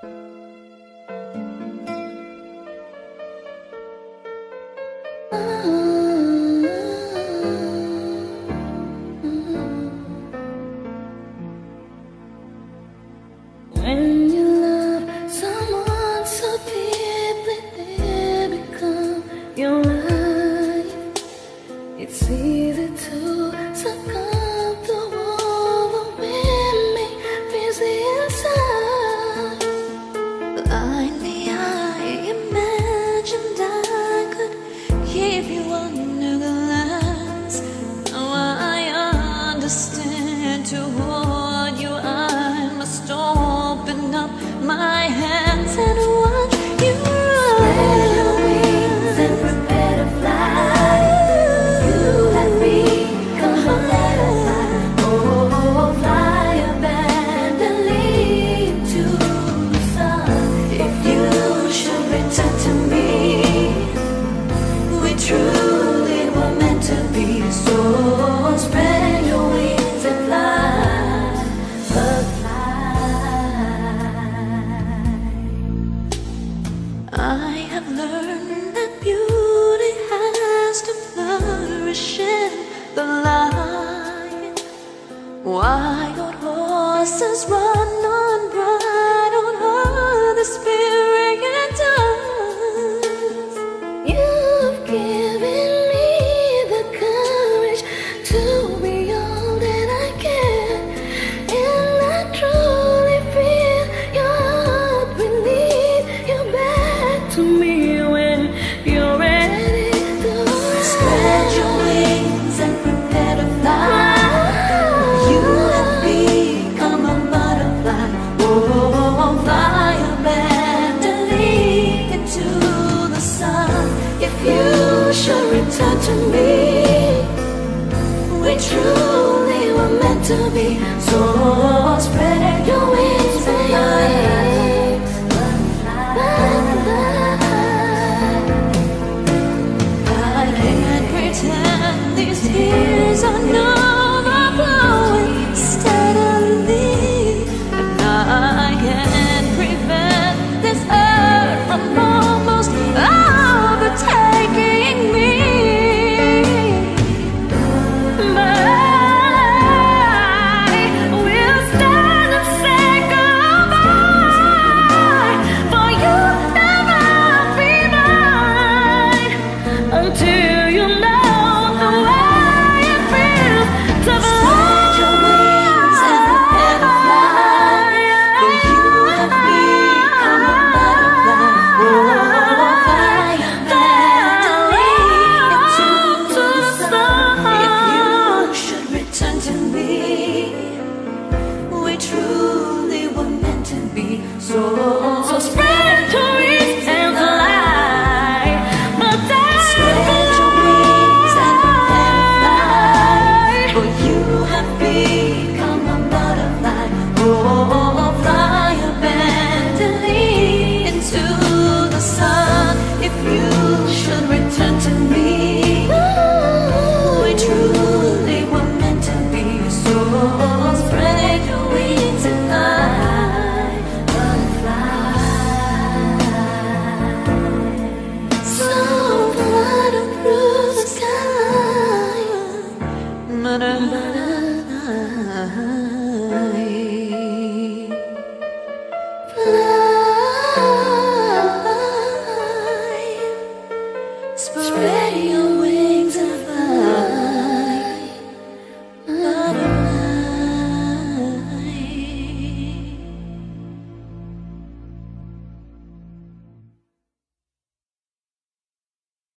When you love someone so deeply, they become your life. It's easy to succumb to overwhelming fears inside. Blindly I imagined I could keep you under glass. Now I understand to hold you I must open up my hands and watch you run. Spread your wings and prepare to fly. You have become a butterfly. Oh, fly abandonedly to the sun. If you should return to me, we truly were meant to be. So spread your wings and fly, but I have learned that beauty has to flourish in the light. Wild horses run on bright on her, the spirit does. You've given me the courage to be all that I can, and I truly feel your heart beneath your back to me when you're ready to spread your wings and prepare to fly. You have become a butterfly. Oh, fly abandonedly into the sun. If you should return to me, we truly were meant to be. So spread your wings